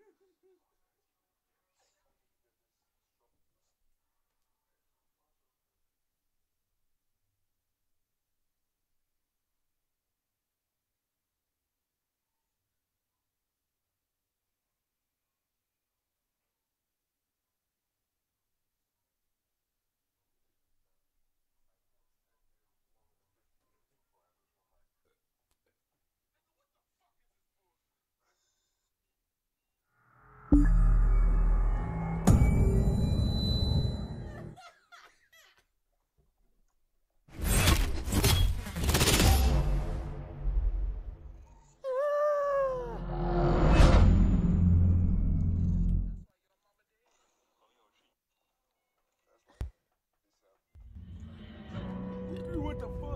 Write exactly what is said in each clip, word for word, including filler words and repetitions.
What the fuck?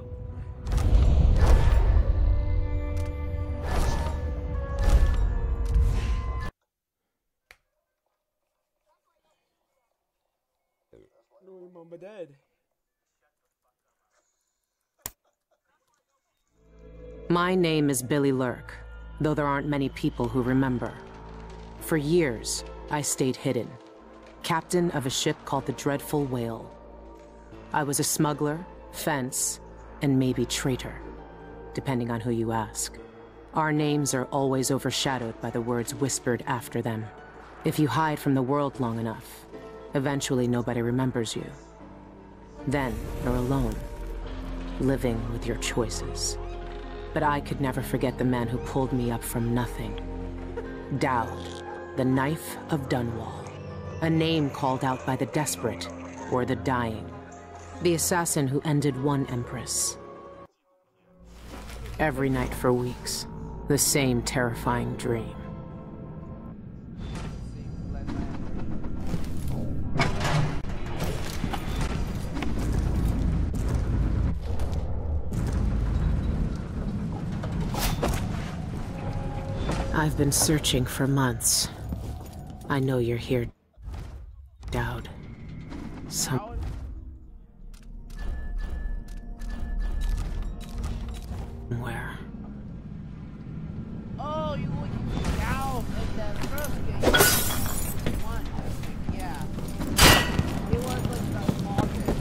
No, your mama dead. My name is Billy Lurk, though there aren't many people who remember. For years, I stayed hidden, captain of a ship called the Dreadful Whale. I was a smuggler, fence, and maybe traitor, depending on who you ask. Our names are always overshadowed by the words whispered after them. If you hide from the world long enough, eventually nobody remembers you. Then you're alone, living with your choices. But I could never forget the man who pulled me up from nothing. Dowd, the Knife of Dunwall. A name called out by the desperate or the dying. The assassin who ended one empress. Every night for weeks, the same terrifying dream. I've been searching for months. I know you're here, Dowd. Somewhere. Oh, you were looking down in the first game. One, yeah. It was like the market.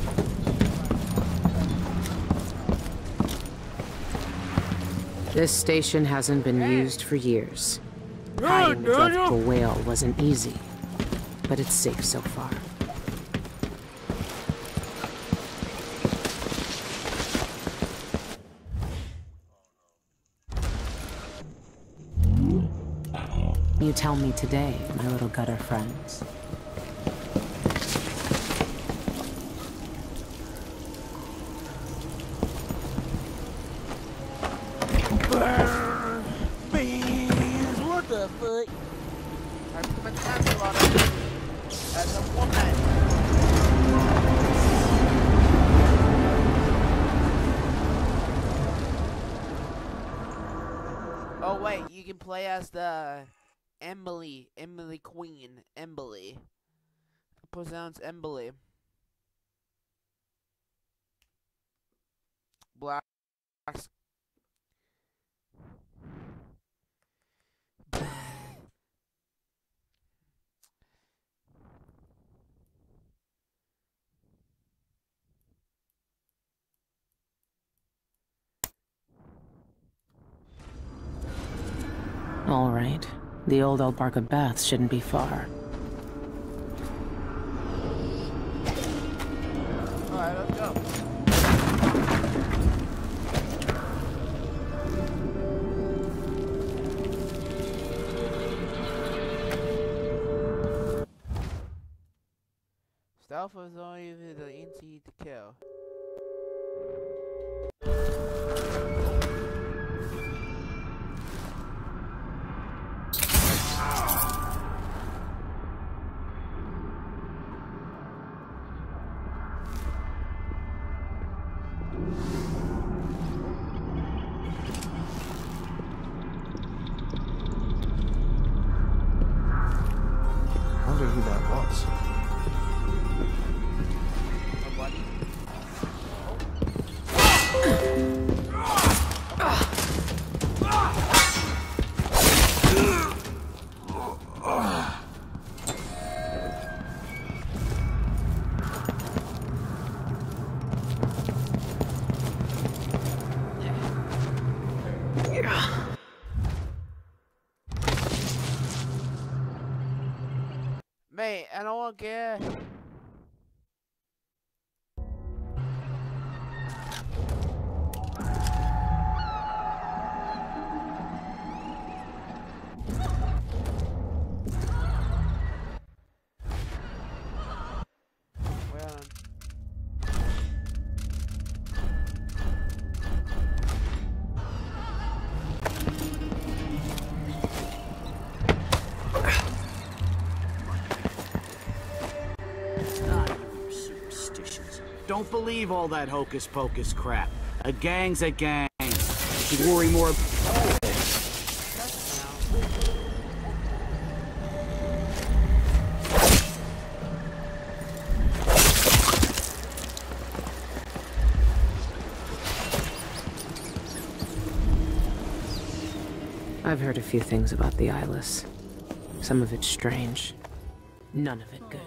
This station hasn't been used for years. Hiding the Dreadful Whale wasn't easy, but it's safe so far. You tell me today, my little gutter friends. Beans, what the fuck? I'm gonna cancel on it as a woman. Oh wait, you can play as the Emily, Emily Queen, Emily. Pronounce Emily. Black. All right. The old Albarca Baths shouldn't be far. Alright, let's go. Stealth was only the easy to kill. I wonder who that was. Nobody. Mate, I don't want to get. Don't believe all that hocus pocus crap. A gang's a gang. You should worry more. I've heard a few things about the Eyeless. Some of it strange. None of it good.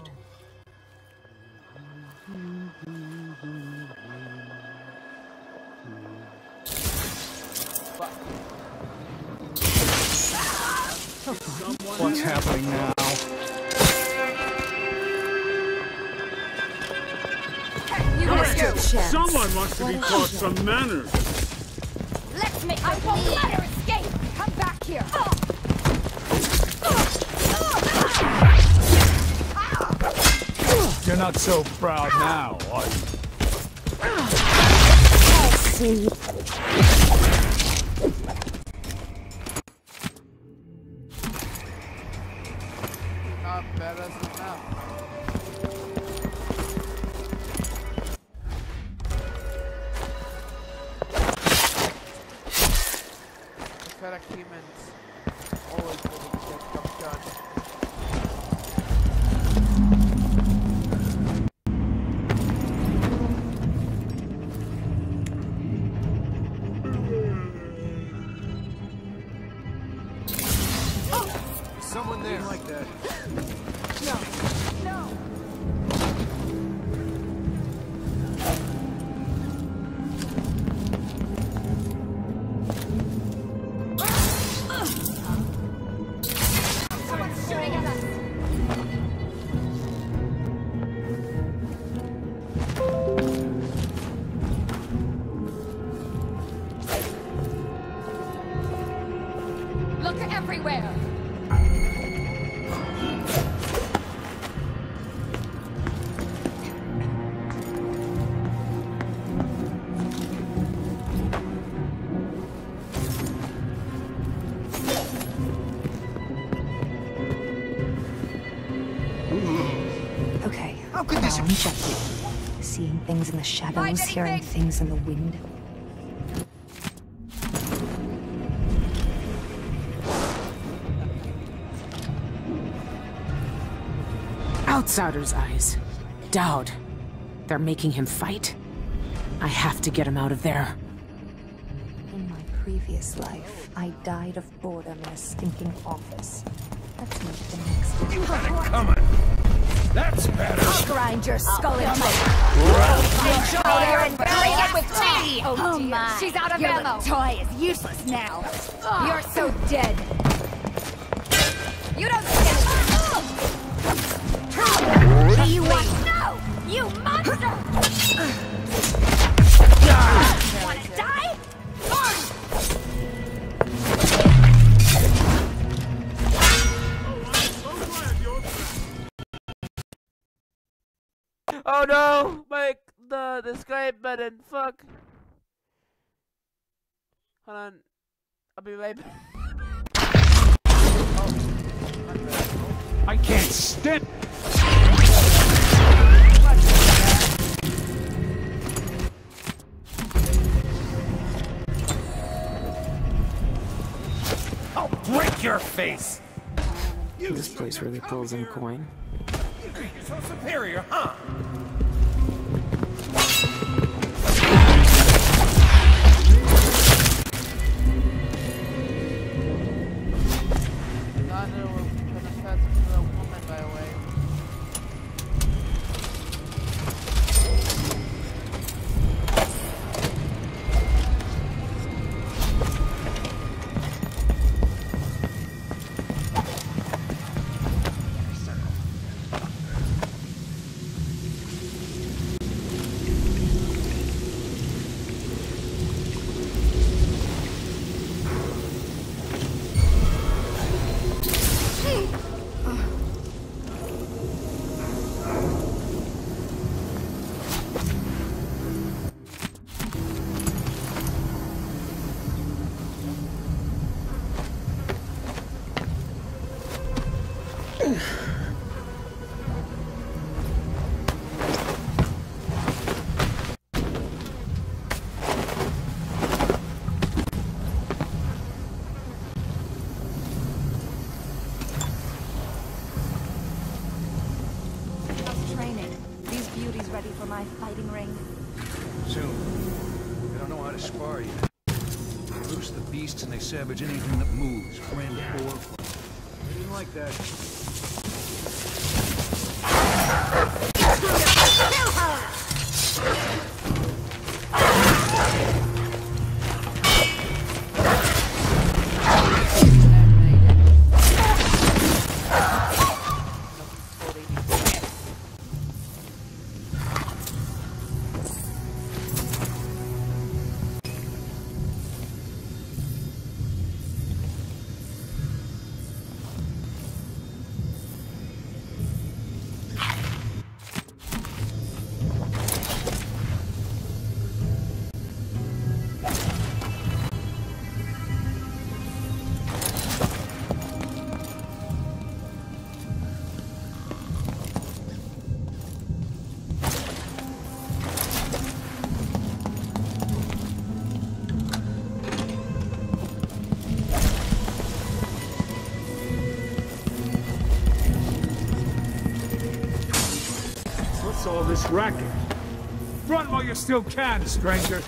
What's happening now? You missed your chance. Someone wants to be taught some manners. Let's make I won't let her escape. Come back here. You're not so proud now, are you? I'll see. Not better than enough. Pathetic humans always will get stuff done. Someone there like that. No. No. Someone's shooting at us. Look everywhere. Okay. How could this now I'm checking. Seeing things in the shadows, hearing things in the wind. Outsider's eyes. Dowd. They're making him fight? I have to get him out of there. In my previous life, I died of boredom in a stinking office. Let's make the next. You had it coming. That's better. I'll grind your skull into Enjoy there and bury it with tea. Oh, Oh dear. my! She's out of Your ammo. little toy is useless now. You're so dead. You don't stand. What do you want? No, you monster! Wanna die? Oh no! My the the Skype button. Fuck. Hold on. I'll be right back. Oh. I can't stand. I'll break your face. This place really pulls in coin. You're so superior, huh? Not a gonna pass to a woman, by the way. my fighting ring? Soon. I don't know how to spar yet. Loose the beasts and they savage anything that moves, friend or foe. I didn't like that. Kill her! What's all this racket? Run while you still can, stranger.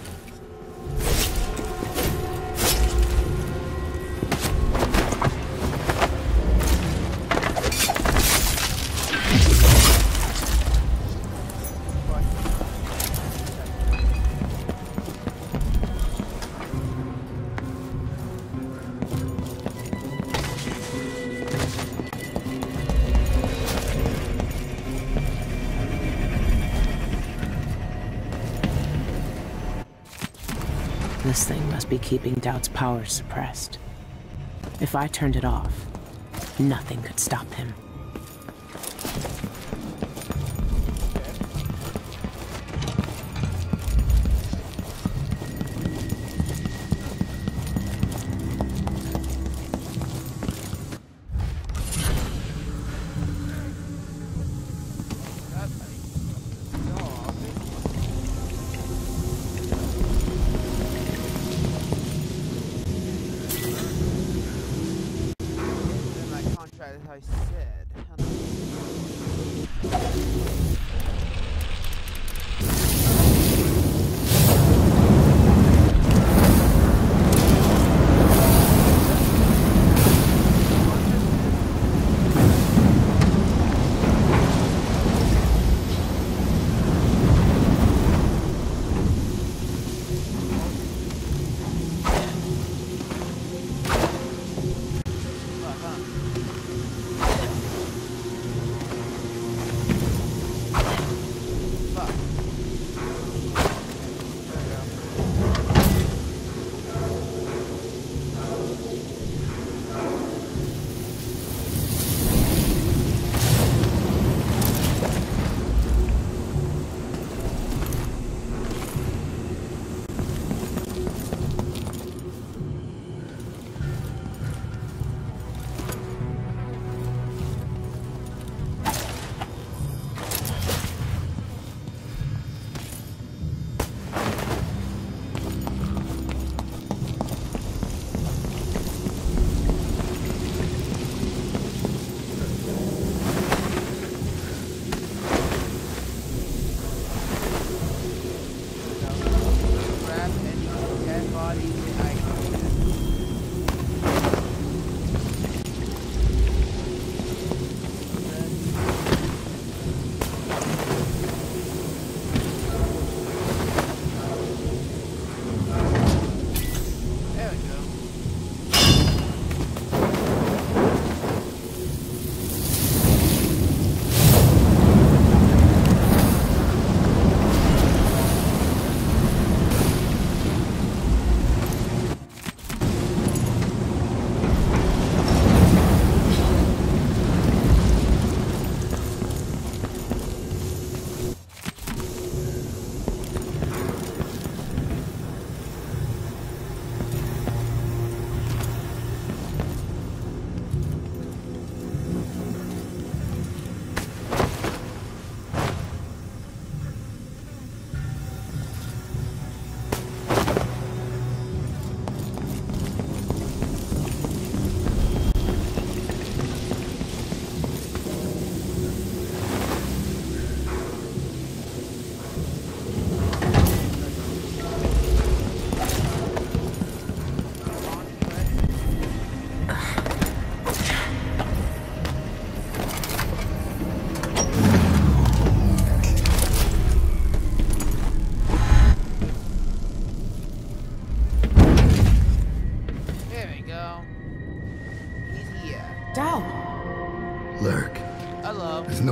This thing must be keeping Doubt's power suppressed. If I turned it off, nothing could stop him. As I said.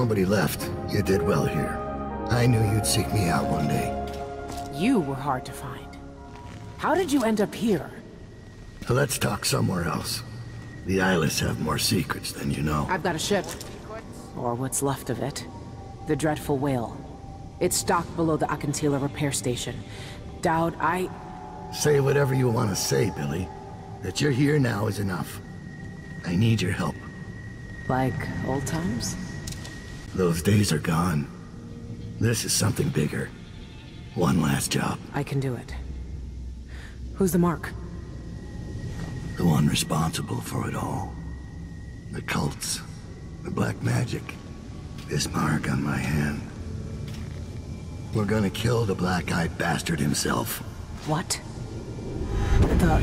nobody left, you did well here. I knew you'd seek me out one day. You were hard to find. How did you end up here? Let's talk somewhere else. The Eyeless have more secrets than you know. I've got a ship. Or what's left of it. The Dreadful Whale. It's docked below the Akantila repair station. Dowd, I... Say whatever you want to say, Billy. That you're here now is enough. I need your help. Like old times? Those days are gone. This is something bigger. One last job. I can do it. Who's the mark? The one responsible for it all. The cults. The black magic. This mark on my hand. We're gonna kill the black-eyed bastard himself. What? The...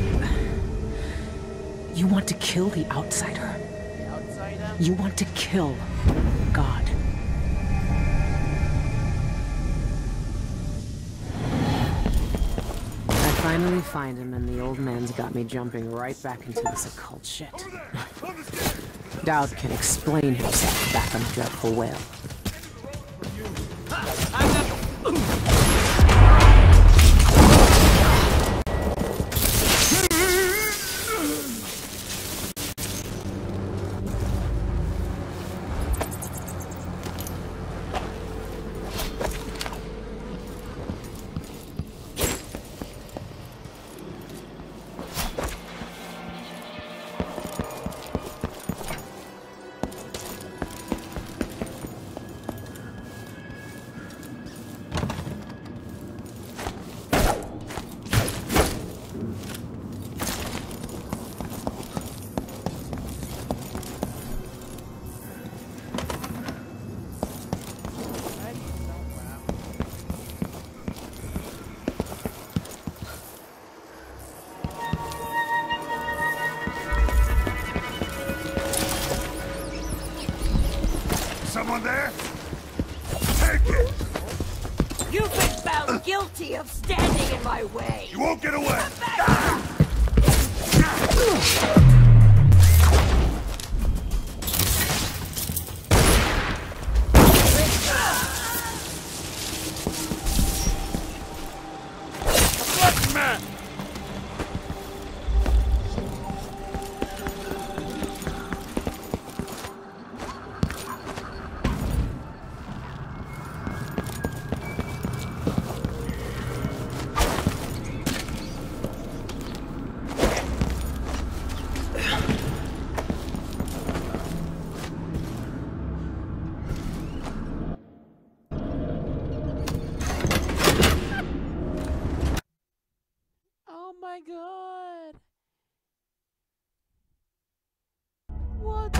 You want to kill the Outsider? The outsider? You want to kill God. I finally find him, and the old man's got me jumping right back into this occult shit. Dowd can explain himself back on the Dreadful Whale. Someone there? Take it! You've been found guilty of standing in my way! You won't get away! Black man! Oh my god! What?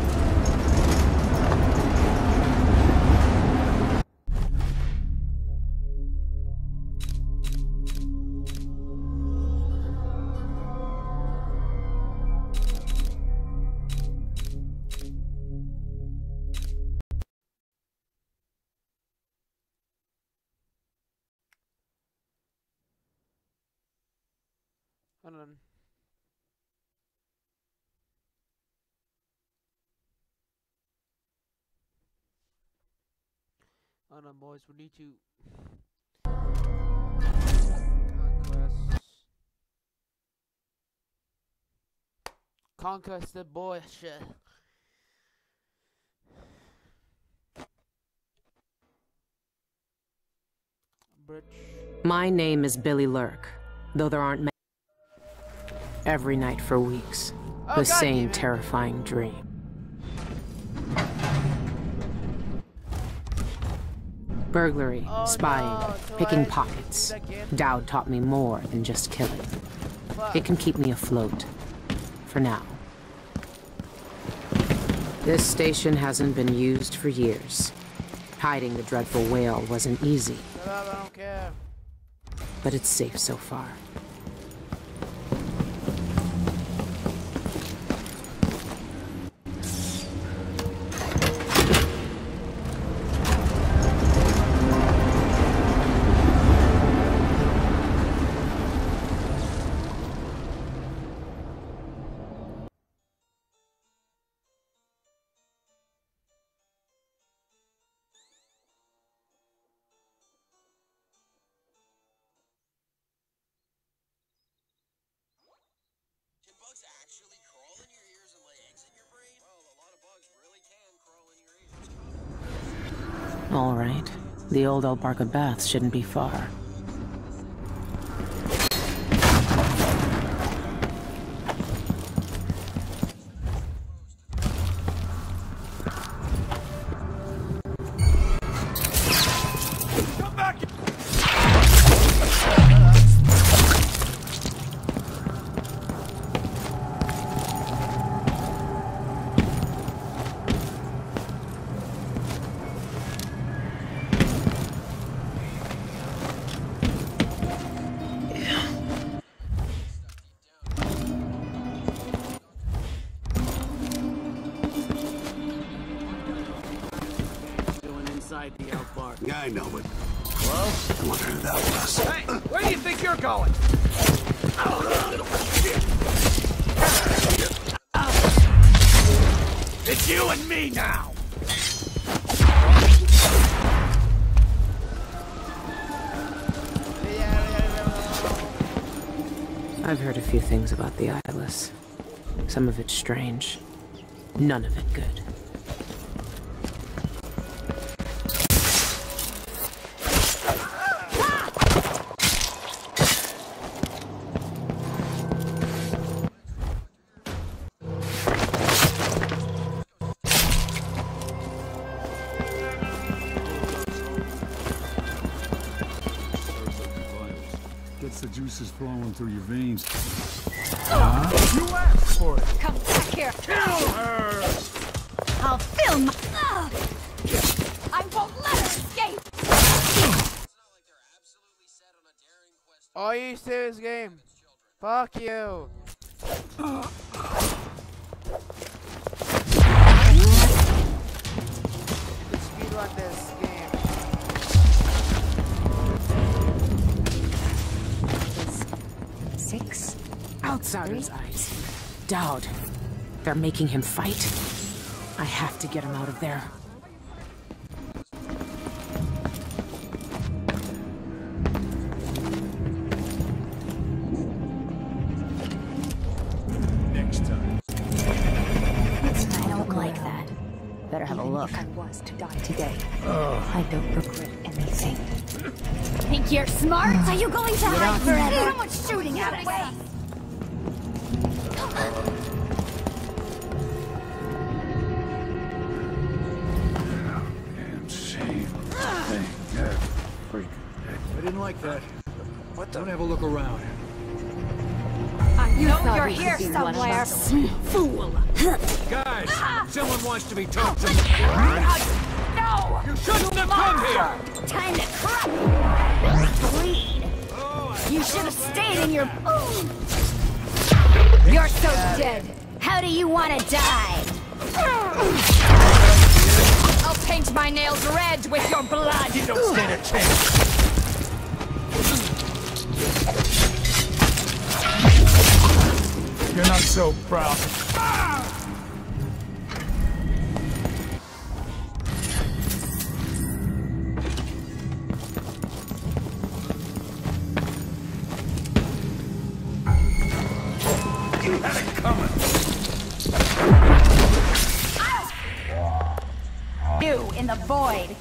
Hold on. Hold on, boys. We need to conquest. Conquest the boy shit. Bridge. My name is Billy Lurk, though there aren't many. Every night for weeks, Oh, the God same damn it. terrifying dream. Burglary, Oh, spying, no, so I picking have to pockets. do that again? Dowd taught me more than just killing. Fuck. It can keep me afloat. For now. This station hasn't been used for years. Hiding the Dreadful Whale wasn't easy, Shut up, I don't care. but it's safe so far. All right. The old Albarca Baths shouldn't be far. The Outback. Yeah, I know it. Well? I wonder who that was. Hey, where do you think you're going? It's you and me now! I've heard a few things about the Eyeless. Some of it strange. None of it good. Gets the juices flowing through your veins. Huh? You asked for it! Come back here! Kill her! I'll film! Ugh. I won't let her escape! Are you serious, game? Fuck you! Let's speedrun this game. Six? Outsider's eyes. Dowd. They're making him fight. I have to get him out of there. Next time. I don't like that. Better have a look. If I was to die today, I don't regret anything. Think you're smart? Are you going to hide forever? Someone's shooting at us! Damn shame. Thank God. Freak. I didn't like that. What the? Don't have a look around. I You know thought you're we could here be one of somewhere. us. Fool! Guys, someone wants to be talked to. No! You shouldn't have come here! Time to crack! Bleed! You should have stayed in your... You're so dead. How do you want to die? I'll paint my nails red with your blood! You don't stand a chance. You're not so proud. You had it coming. You in the void.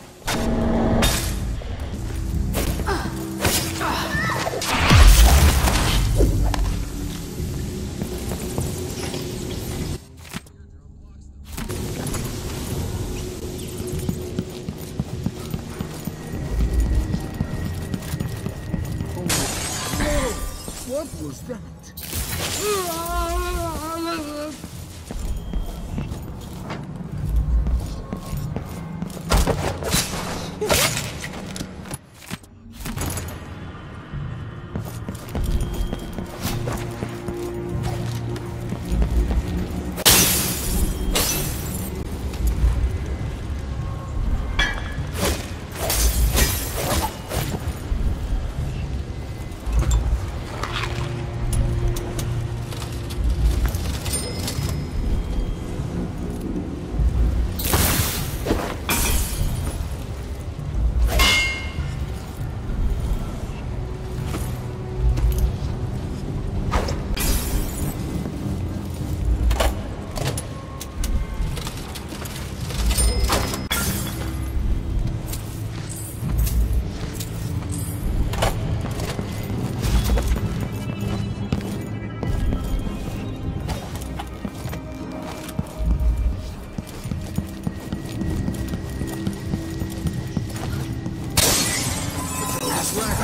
What was that?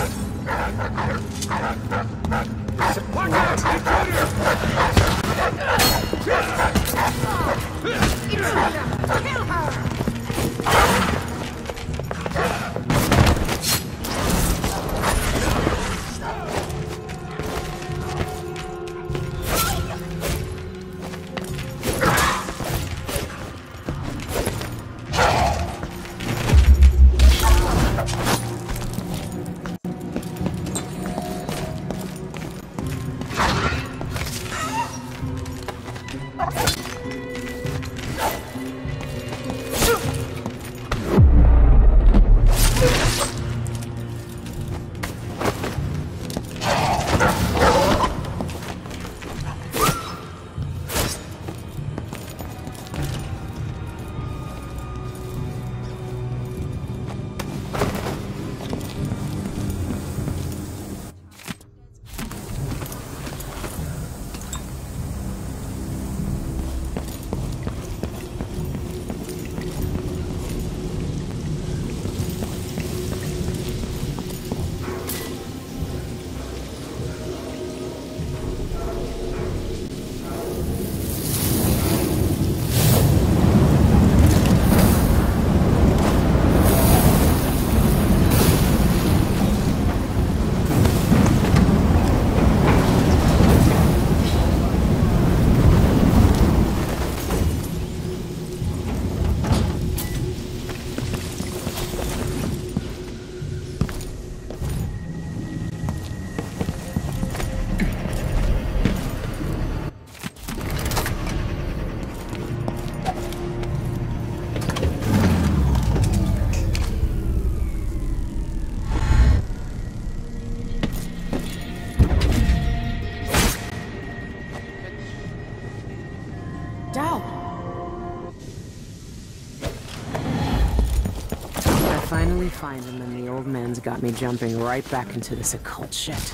Finally find him, and the old man's got me jumping right back into this occult shit.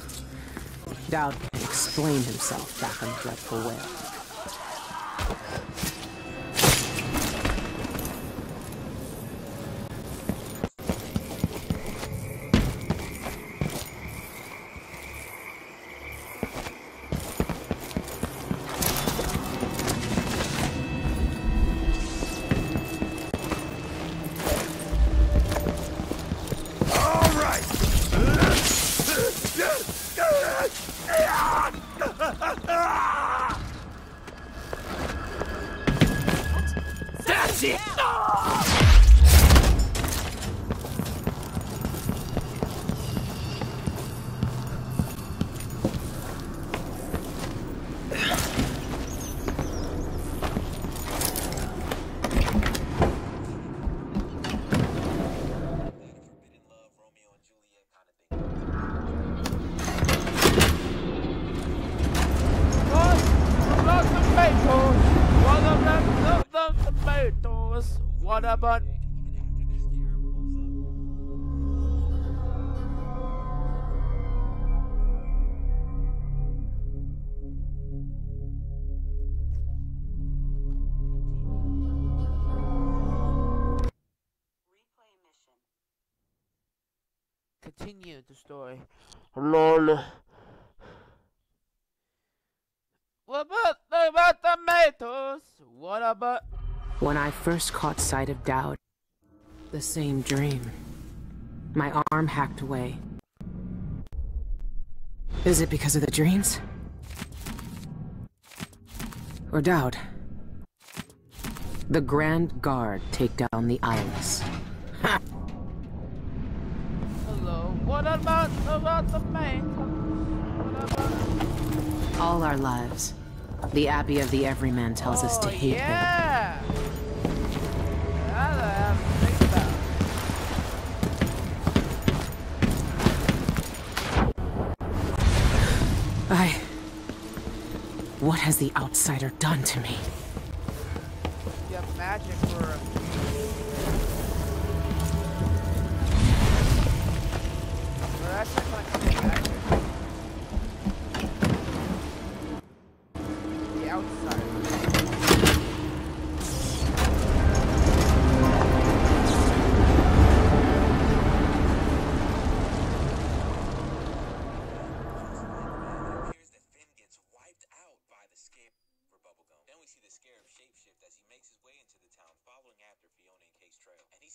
Dowd can explain himself back on the Dreadful Whale. What about continue the story? Lol. What about what about tomatoes? What about? When I first caught sight of Dowd, the same dream. My arm hacked away. Is it because of the dreams? Or Dowd? The Grand Guard take down the Eyeless. Ha! Hello. What about about the man? What about? All our lives, the Abbey of the Everyman tells oh, us to hate yeah. him. I... What has the outsider done to me? You have magic for a... Well, that's not kind of magic. The outsider.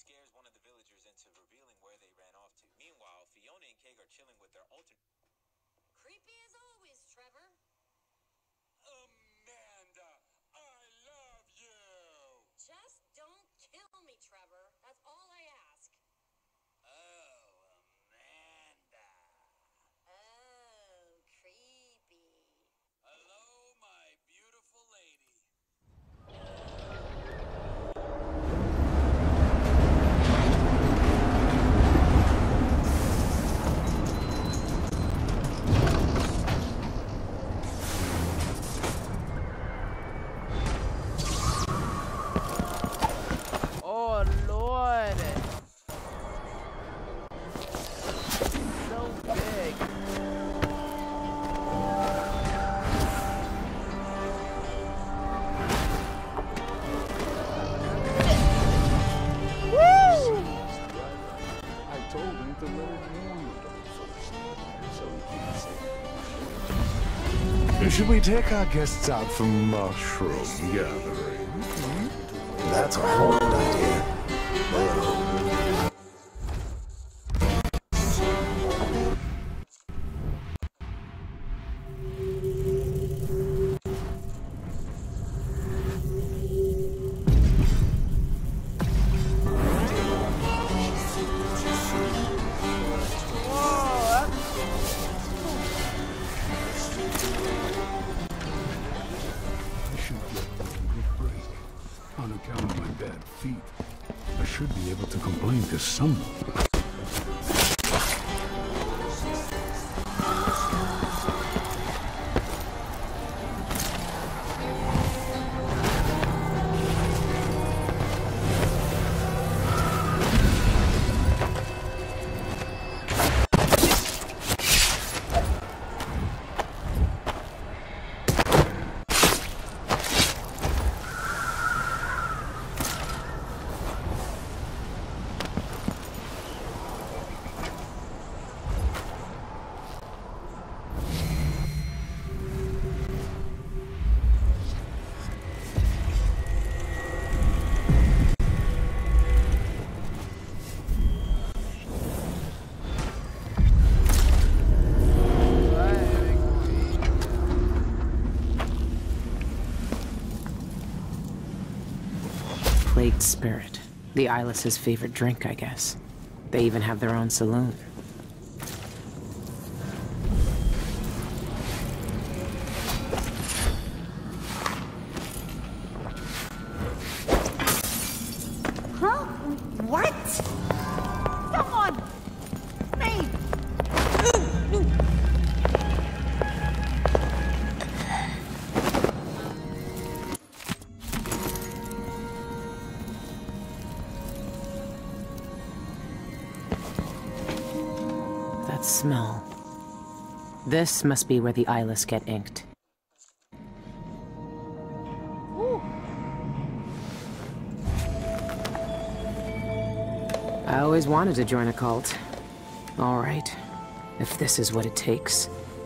scares one of the villagers into revealing where they ran off to. Meanwhile, Fiona and Keg are chilling with their alternate. Creepy as always, Trevor. Amanda, I love you! Just don't kill me, Trevor. That's all I ask. Oh, Amanda. Oh, creepy. Hello, my beautiful lady. Oh, Lord. So big. I told him to let it warm so he can't say. Should we take our guests out for mushroom gathering? That's a horrid idea. I should get a little break. On account of my bad feet, I should be able to complain to someone. Plagued spirit. The Eyeless's favorite drink, I guess. They even have their own saloon. Huh? What? Someone! Me! That smell. This must be where the Eyeless get inked. I always wanted to join a cult. All right, if this is what it takes.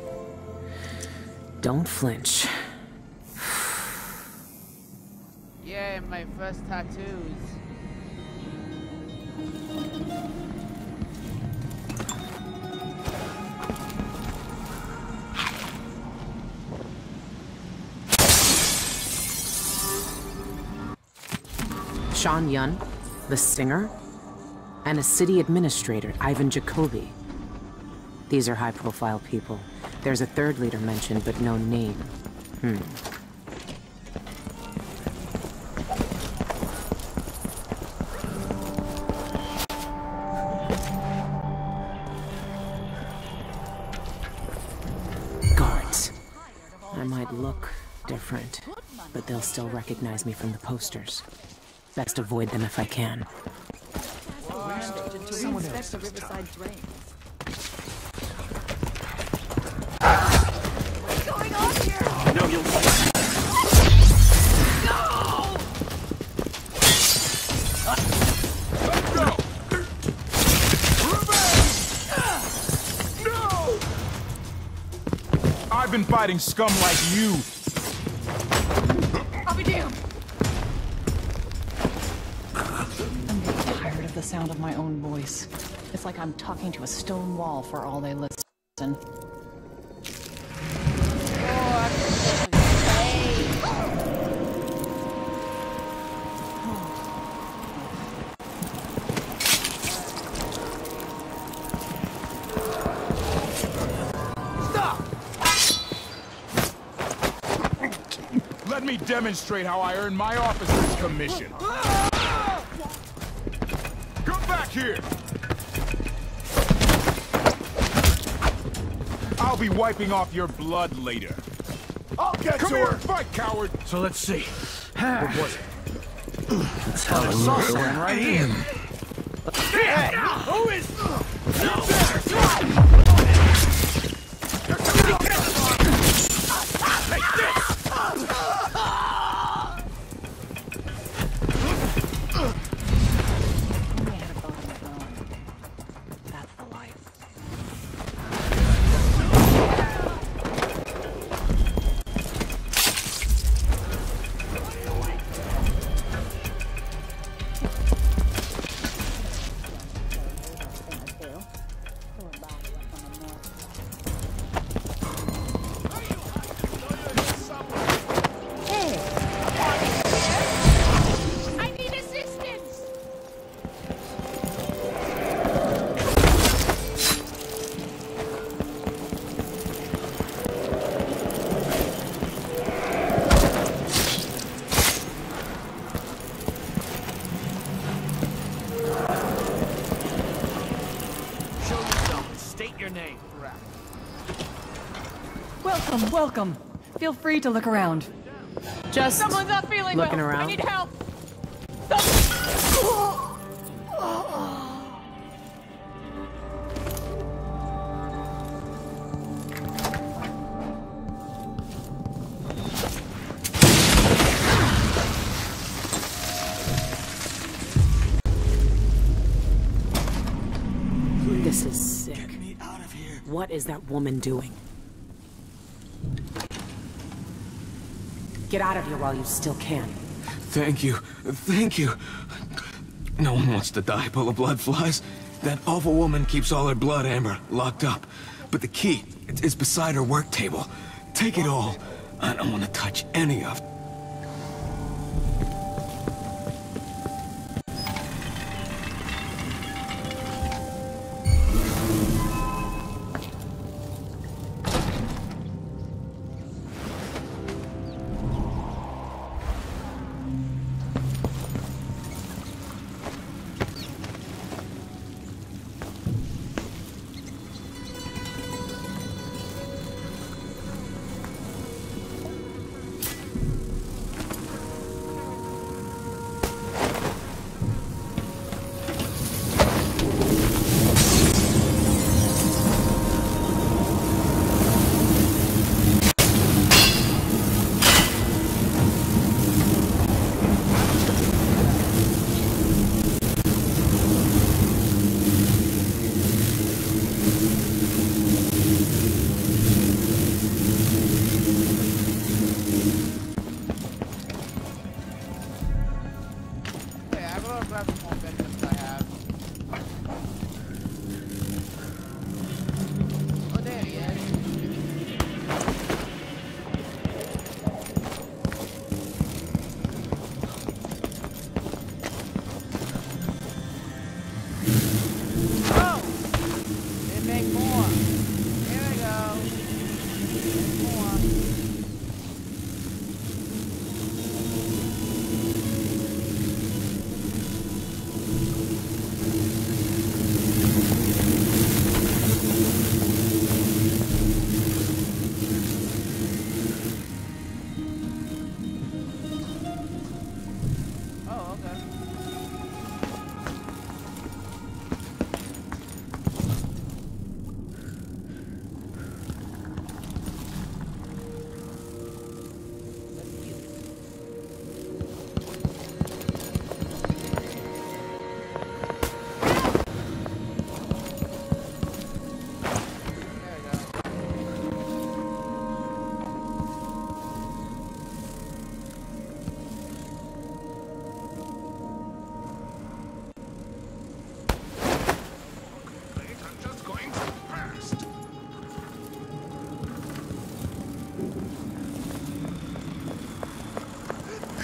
Don't flinch. Yeah, my first tattoos. Sean Yun, the singer, and a city administrator, Ivan Jacoby. These are high-profile people. There's a third leader mentioned, but no name. Hmm. Guards. I might look different, but they'll still recognize me from the posters. Best avoid them if I can. Someone inspect the riverside drains. What's going on here? No, you'll No! I've been fighting scum like you. I'll be damned. I'm getting tired of the sound of my own voice. It's like I'm talking to a stone wall for all they listen. Let me demonstrate how I earn my officer's commission. Come back here! I'll be wiping off your blood later. I'll get Come to here her. and fight, coward! So let's see. What was it? I saw someone right here. Hey, who is... Welcome, welcome. Feel free to look around. Just Someone's not feeling looking well. around. I need help. This is sick. Get me out of here. What is that woman doing? Get out of here while you still can. Thank you. Thank you. No one wants to die full of blood flies. That awful woman keeps all her blood amber locked up. But the key is beside her work table. Take it all. I don't want to touch any of it.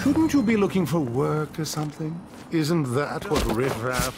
Shouldn't you be looking for work or something? Isn't that what riffraff...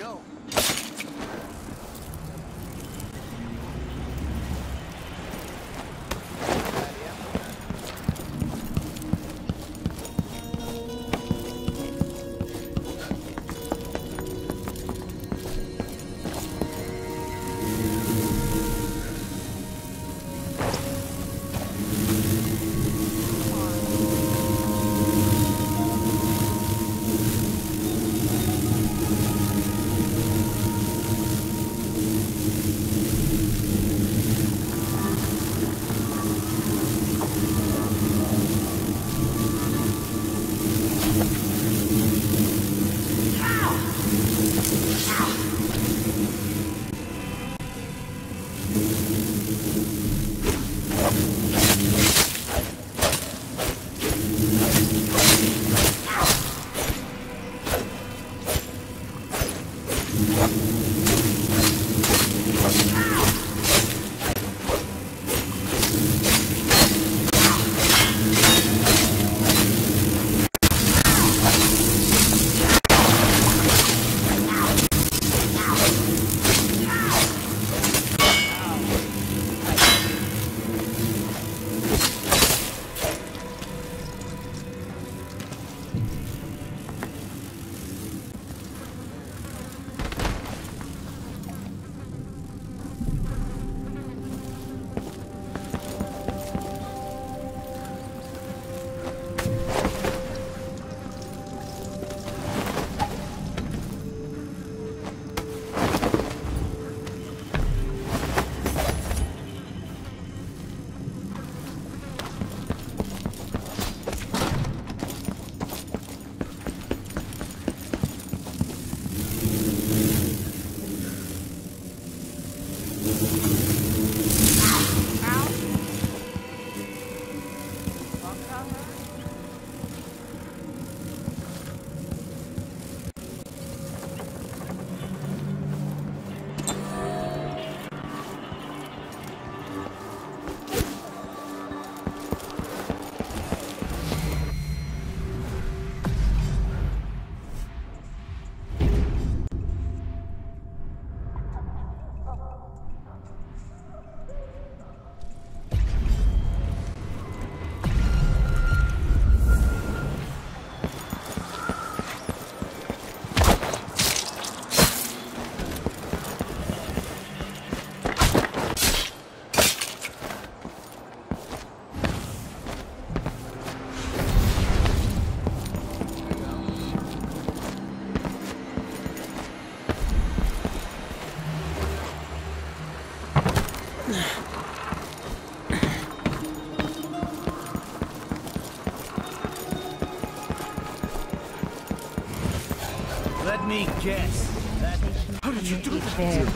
Let me guess. That... How did you do that?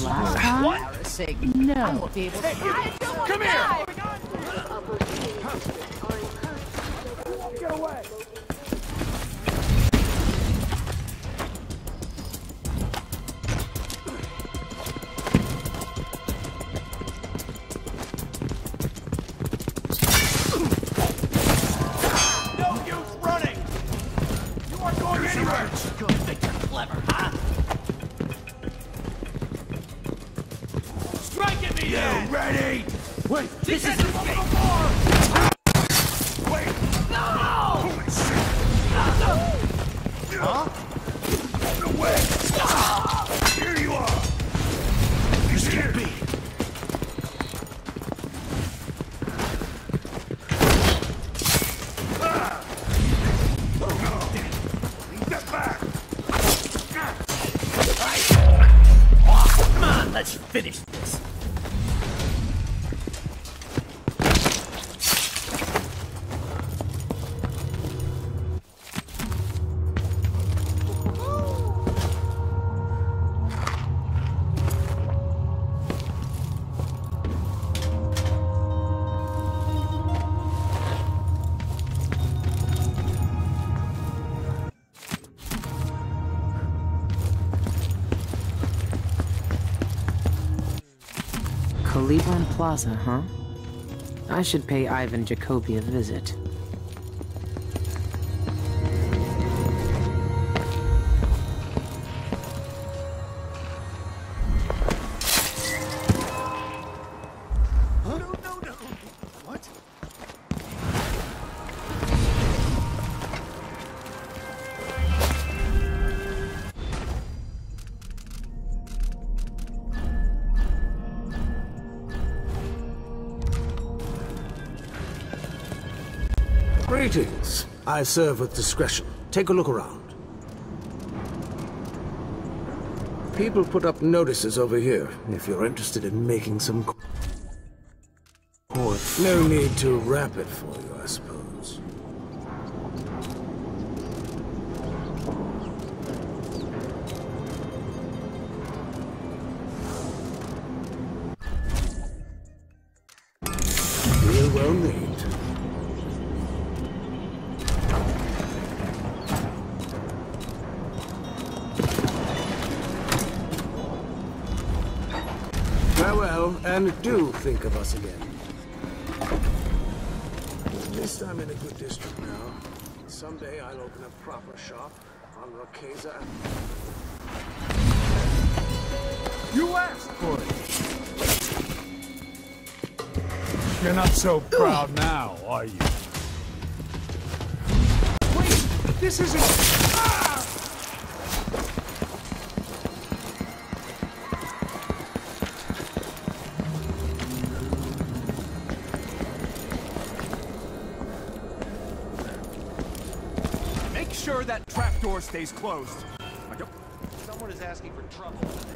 What? No. I won't be able to... Hey, come here! Get away! No use running! You aren't going anywhere! Good, think you're clever, huh? Strike at me, then! Ready? Wait, this is the more! Wait! No! Holy shit! Huh? No way! Here you are! This can't be! Ah! Oh, no! Get back! Oh, come on, let's finish this. Cleveland Plaza, huh? I should pay Ivan Jacoby a visit. No, no, no. What? Greetings. I serve with discretion. Take a look around. People put up notices over here, if you're interested in making some coin. No need to wrap it for you, I suppose. Real well made. Farewell, and do think of us again. At least I'm in a good district now. Someday I'll open a proper shop on Rocasa. You asked for it. You're not so proud now, are you? Wait! This isn't... Ah! Make sure that trapdoor stays closed. I don't... Someone is asking for trouble.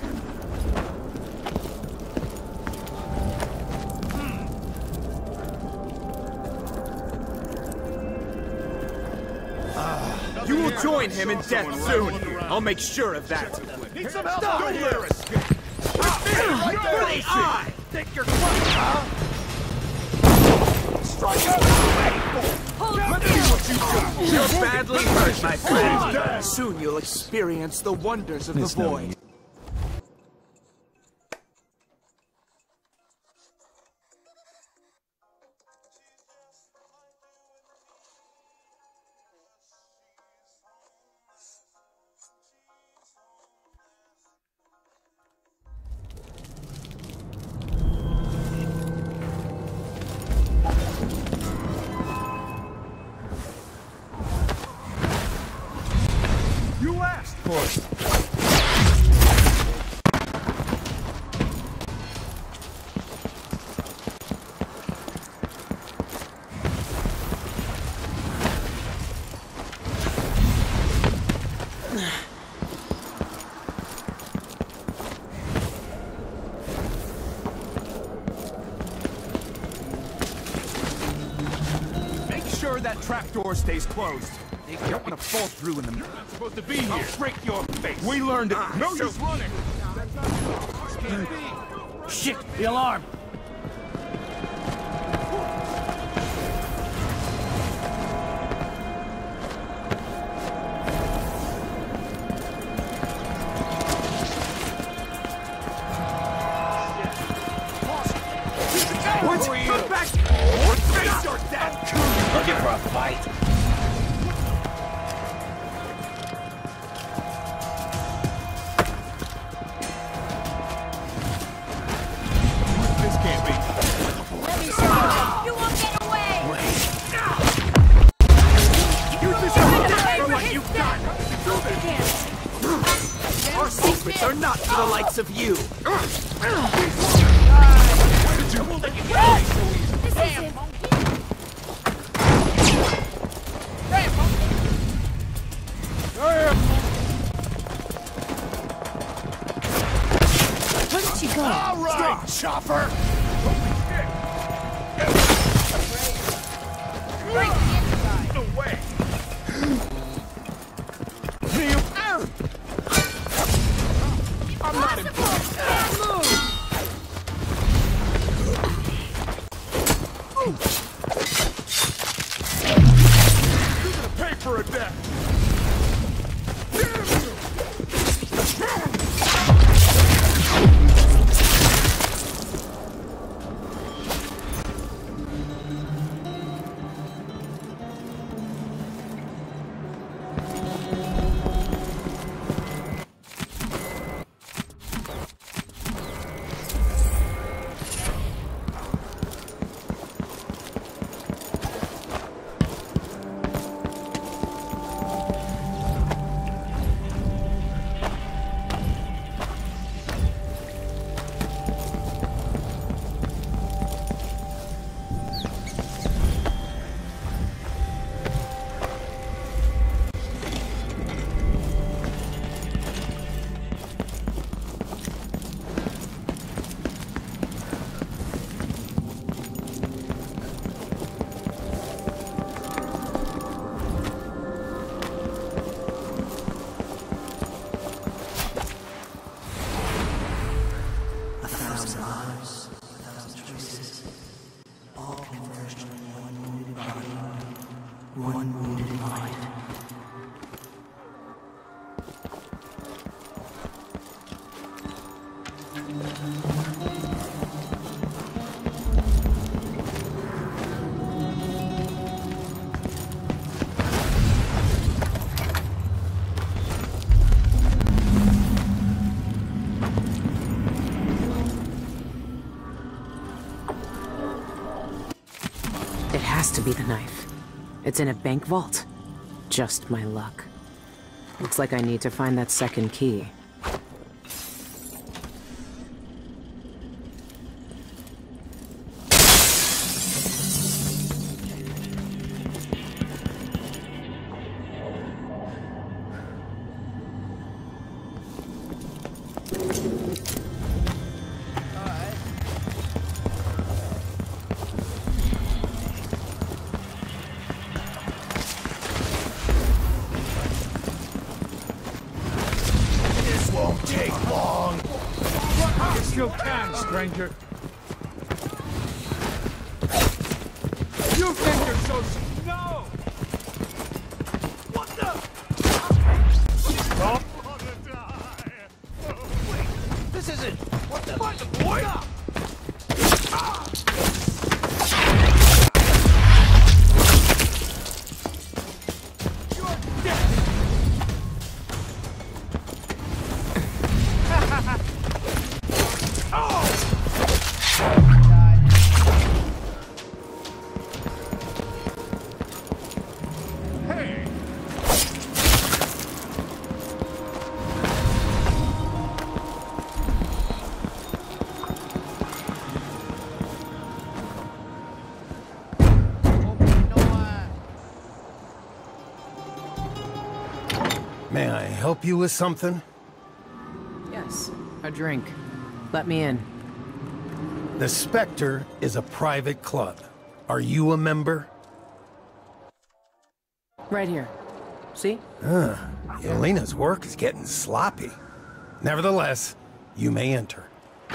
You will join him in death soon. I'll make sure of that. Need some help? Don't let her escape. Right for the eye! Think you're clever, huh? Strike out! Let's see what you do. You're badly hurt, my friend. Soon you'll experience the wonders of the void. You asked for it. Make sure that trapdoor stays closed. You don't want to fall through in the middle. You're not supposed to be here. I'll break your face. We learned it. Ah, no use running. Shit! The alarm! What? Come back! Face your death! Looking for a fight? This can't be. Let me show you. You won't get away. Use this as a death for what you've done. Our secrets are not for the likes of you. Did you? We'll let you get away so easy. This Damn, isn't... monkey! Damn, monkey! Where did she go? All right, chopper! Break the inside. No way! I'm not impressed. You're gonna pay for a death. Damn you! One wounded mind. It has to be the knife. It's in a bank vault. Just my luck. Looks like I need to find that second key. You can, stranger. You think you're so s- No! What the? Stop! Wait, this isn't. What the? What the boy? Ah. You're dead. May I help you with something? Yes, a drink. Let me in. The Spectre is a private club. Are you a member? Right here. See? Huh. Yelena's work is getting sloppy. Nevertheless, you may enter.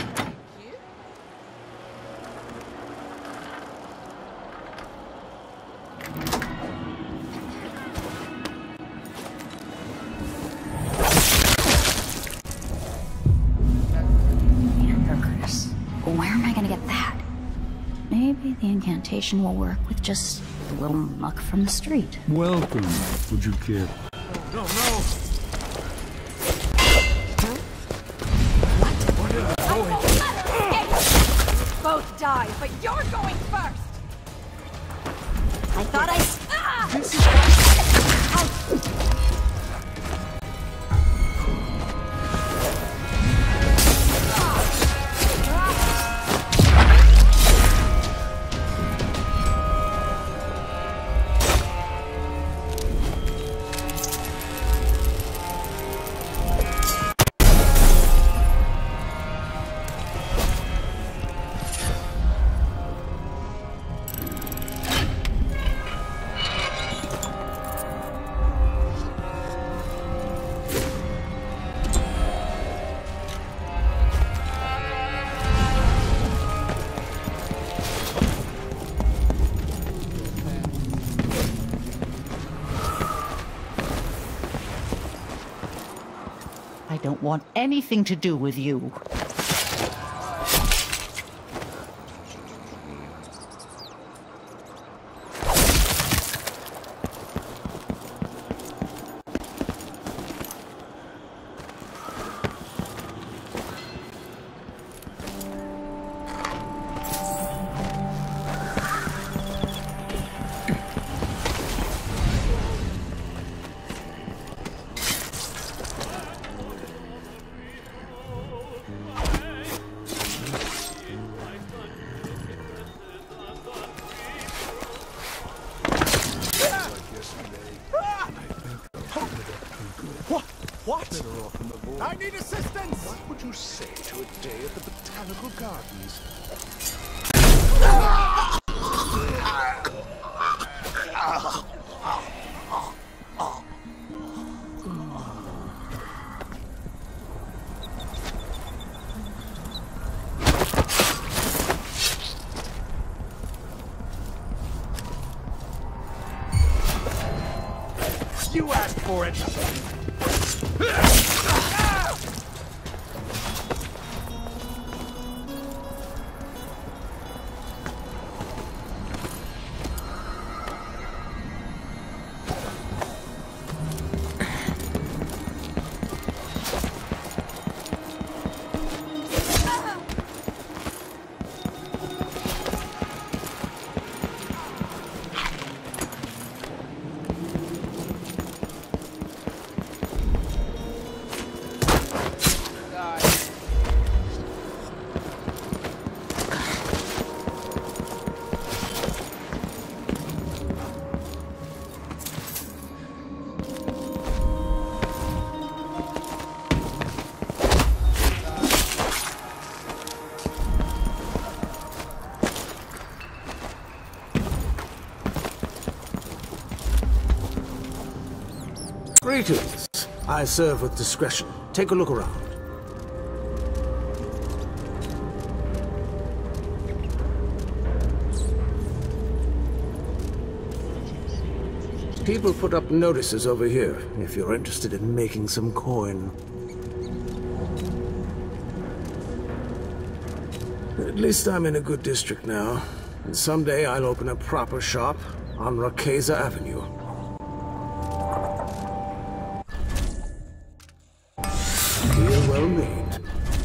Ambergris. Where am I gonna get that? Maybe the incantation will work with just a little muck from the street. Welcome. Would you care? No, no! Both die, but you're going first! I thought I... Ah! This is... I don't want anything to do with you. What? What? I need assistance! What would you say to a day at the Botanical Gardens? You asked for it! Greetings. I serve with discretion. Take a look around. People put up notices over here if you're interested in making some coin. At least I'm in a good district now, and someday I'll open a proper shop on Rakeza Avenue. Deal well made.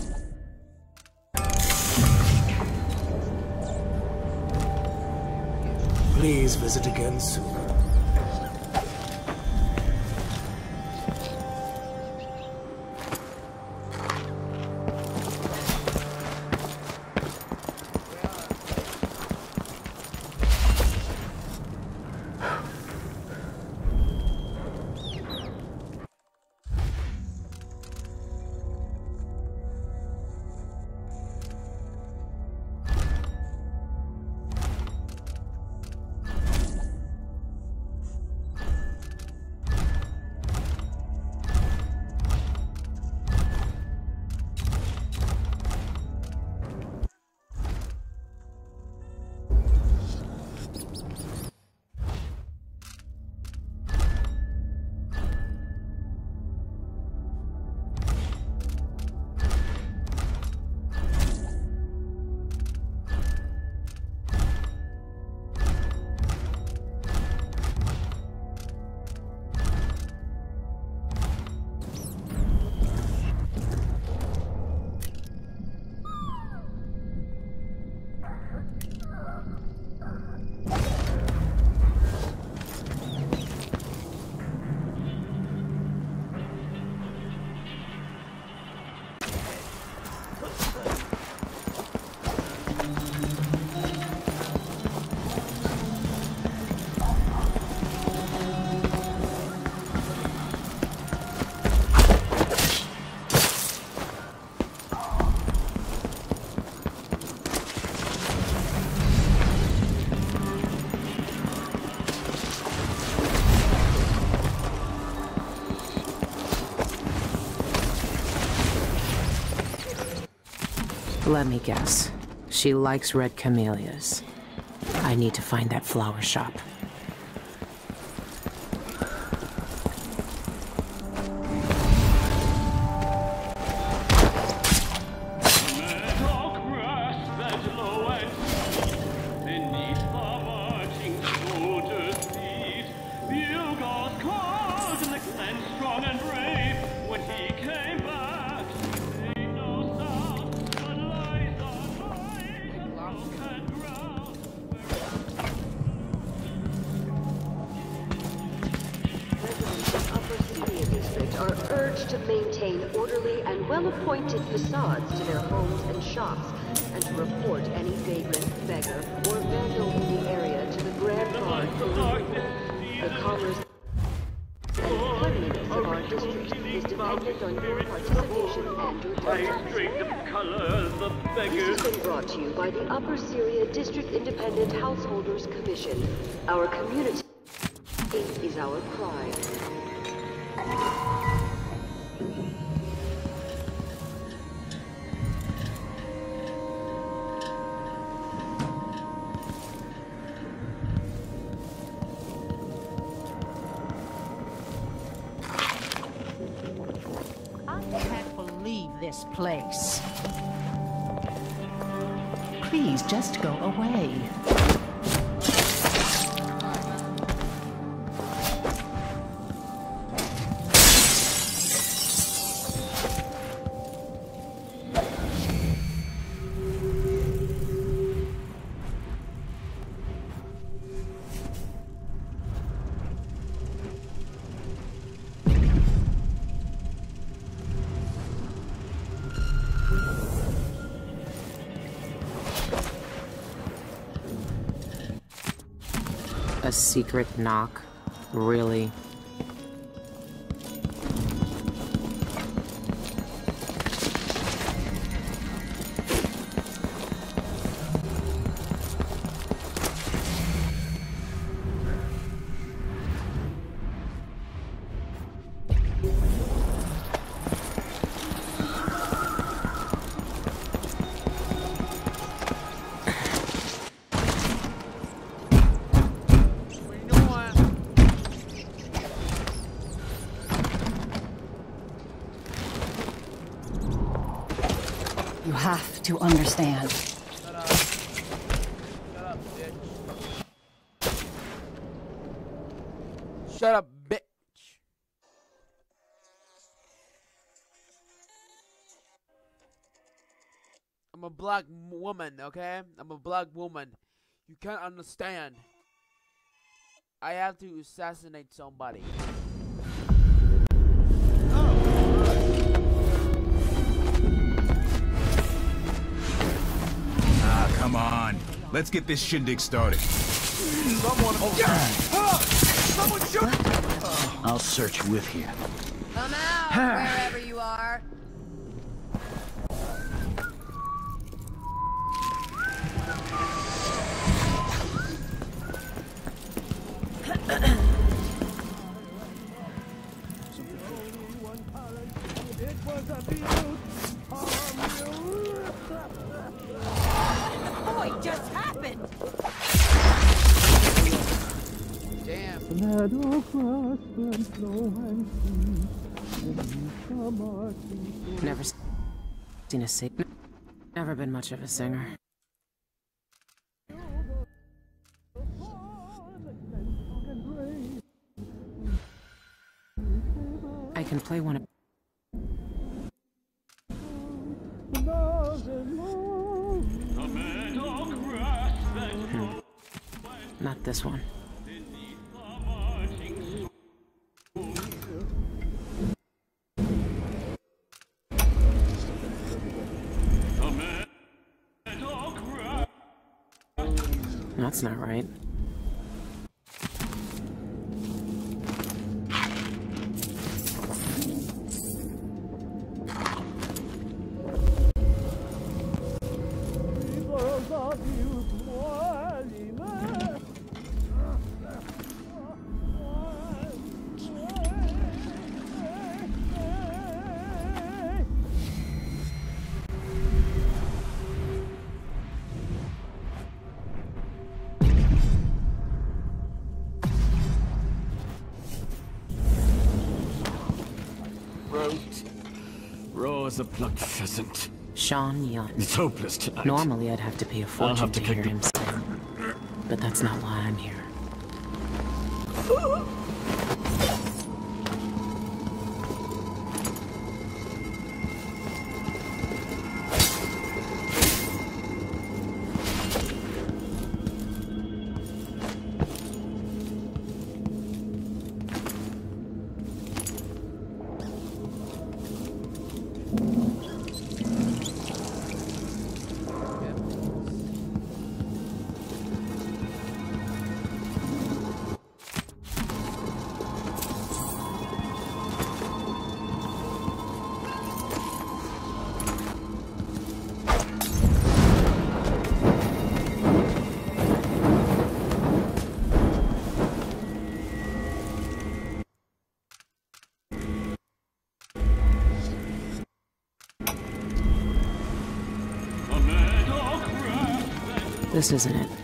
Please visit again soon. Let me guess. She likes red camellias. I need to find that flower shop. To maintain orderly and well-appointed facades to their homes and shops, and to report any vagrant, beggar, or vandal in the area to the Grand Guard. The commerce and cleanliness of our district is dependent on your participation and your diligence. This has been brought to you by the Upper Syria District Independent Householders Commission. Our community is our pride. this place. Please just go away. A secret knock? Really? You have to understand. Shut up. Shut up, bitch. Shut up, bitch. I'm a black woman, okay? I'm a black woman. You can't understand. I have to assassinate somebody. Come on, let's get this shindig started. Someone over Ah! Someone shoot! I'll search with you. Come out, wherever you are. Boy, just happened. Never seen a sing. Never been much of a singer. I can play one of. Hmm. Not this one. That's not right. Raw as a plucked pheasant. Sean Young. It's hopeless tonight. Normally I'd have to pay a fortune have to, to hear kick him sing. But that's not why I'm here. This isn't it.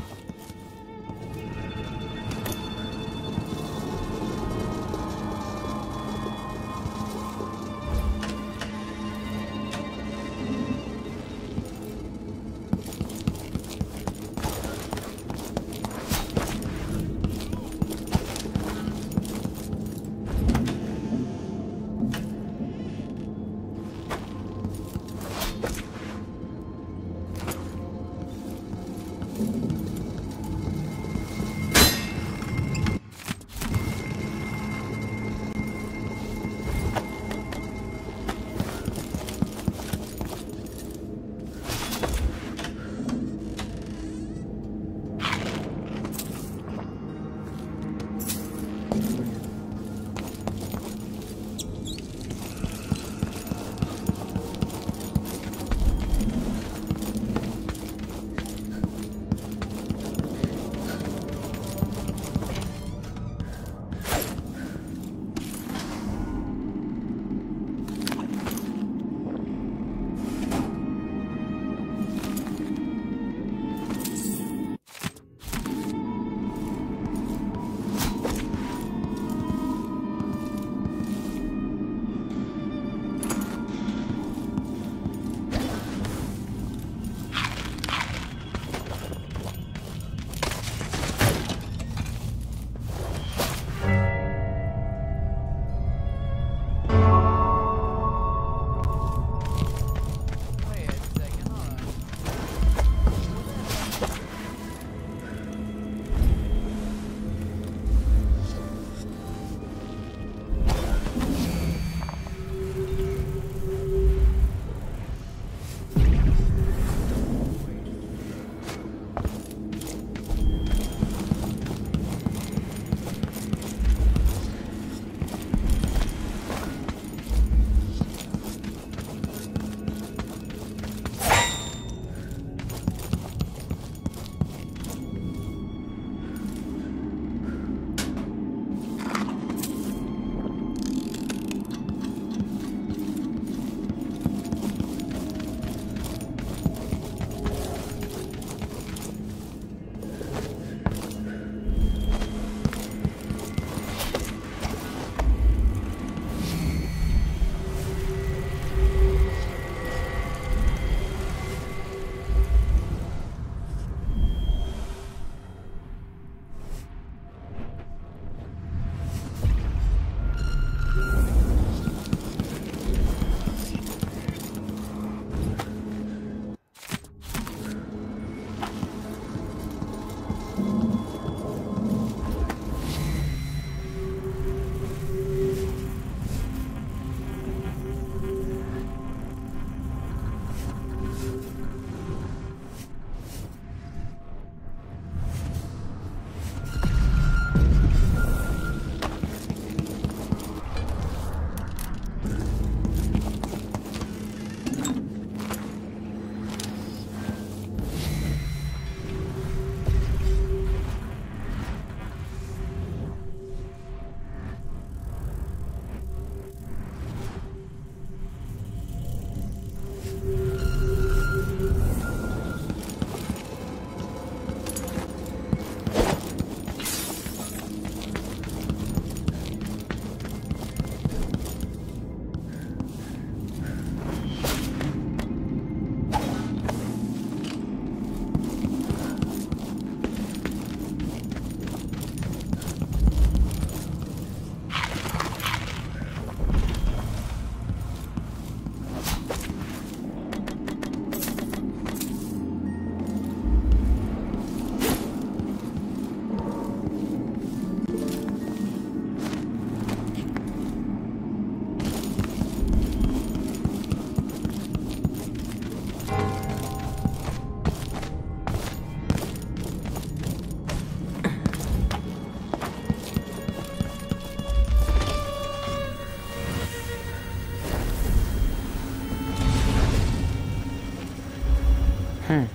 Hmm.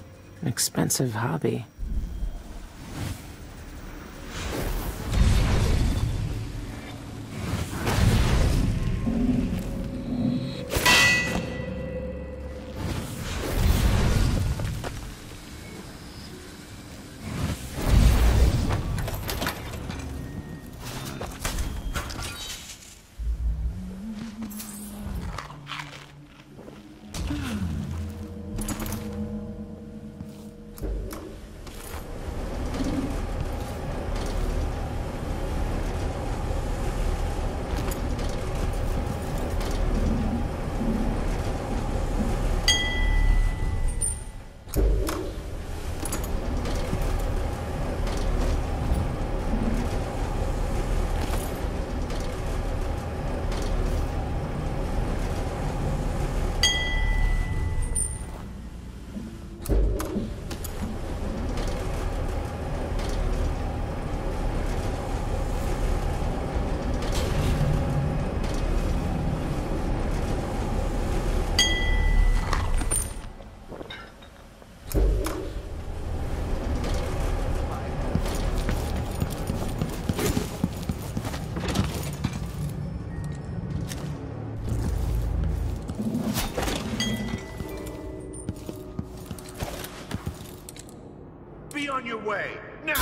Expensive hobby. your way, now!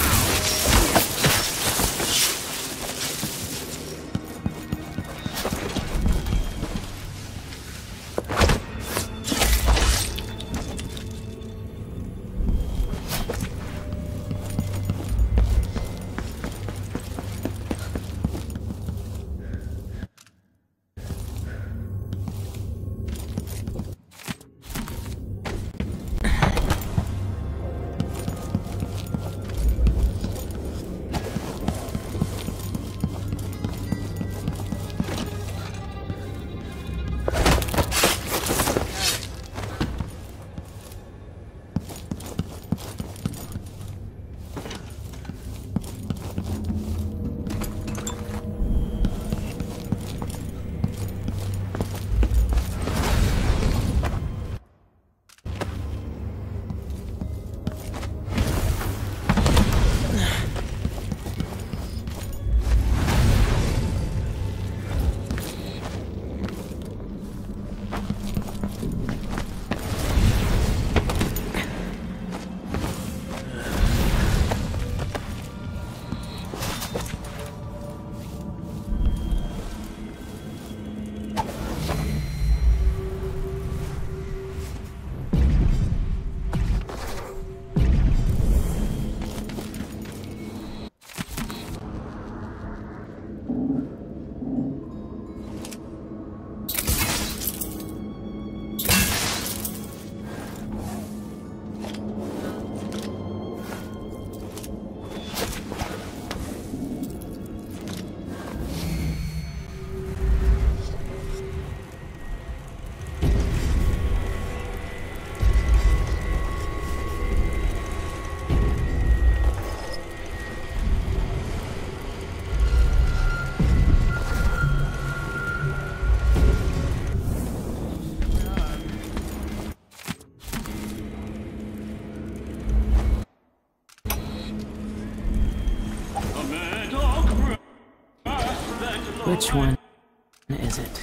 Which one is it?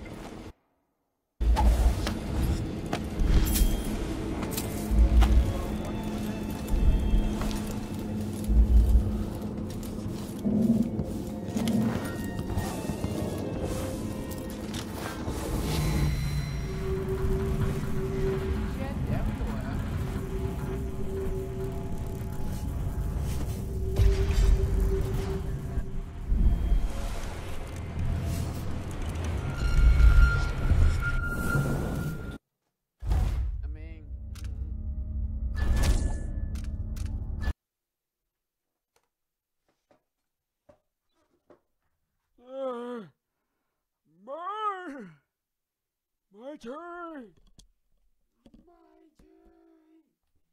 Uh, my, my turn. My turn.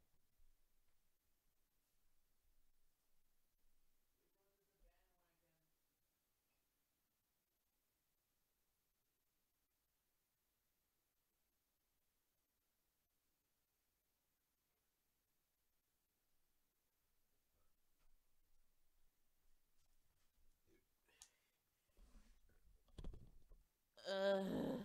Uh.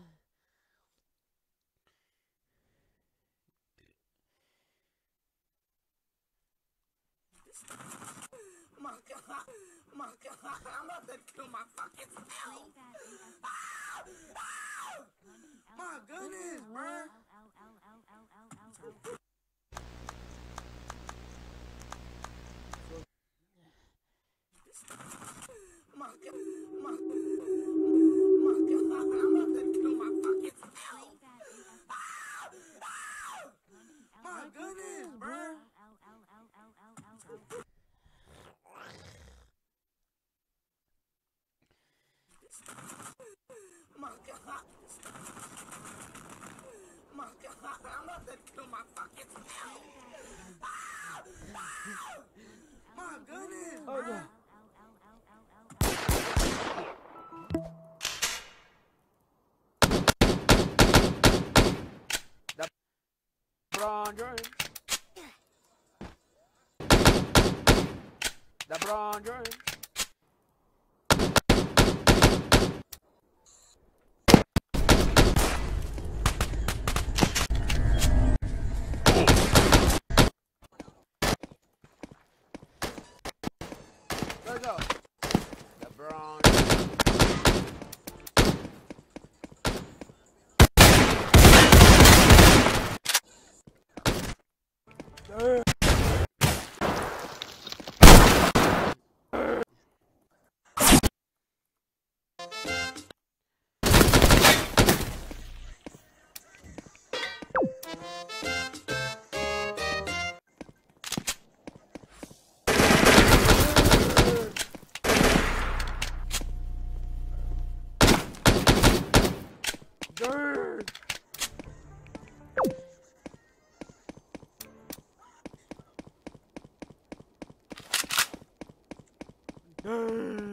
My God, my God, I'm about to kill my fucking self. Ah! Ah! My goodness, bruh. My God, my, my God, I'm about to kill my fucking self. Ah! Ah! My goodness, bruh. My God. My God, I'm about to kill my fucking self. Ah! Ah! My goodness, Oh, bruh. no. LeBron James. LeBron James. go. LeBron. Durr.